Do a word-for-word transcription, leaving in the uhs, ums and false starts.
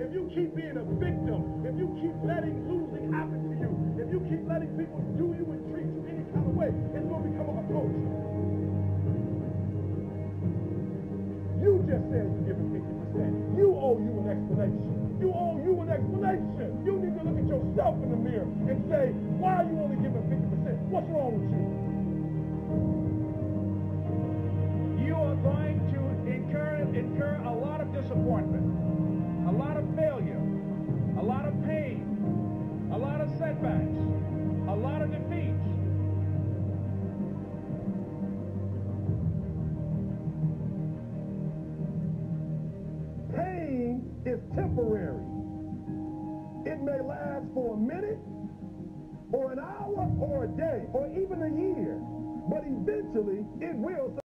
if you keep being a victim, if you keep letting losing happen to you, if you keep letting people do you and treat you any kind of way, it's going to become a culture. You just said you're giving fifty percent. You owe you an explanation. You owe you an explanation. You need to look at yourself in the mirror and say, why are you only giving fifty percent? What's wrong with you? You are going to incur, incur a lot of disappointment, a lot of failure, a lot of pain, a lot of setbacks, a lot of defeats. Pain is temporary. It may last for a minute, or an hour, or a day, or even a year, but eventually it will.